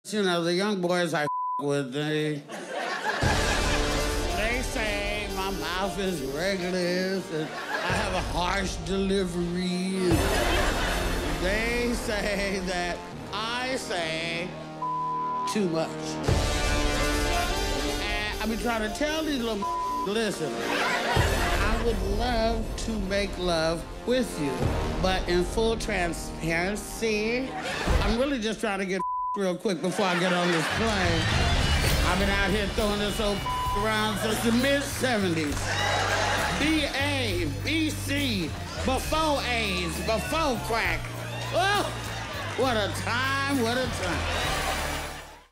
You know, the young boys I with, they say my mouth is reckless and I have a harsh delivery. They say that I say too much. And I be trying to tell these little listen, I would love to make love with you, but in full transparency, I'm really just trying to get real quick before I get on this plane. I've been out here throwing this old around since the mid-70s. B.A., B.C., before AIDS, before crack. Oh, what a time, what a time.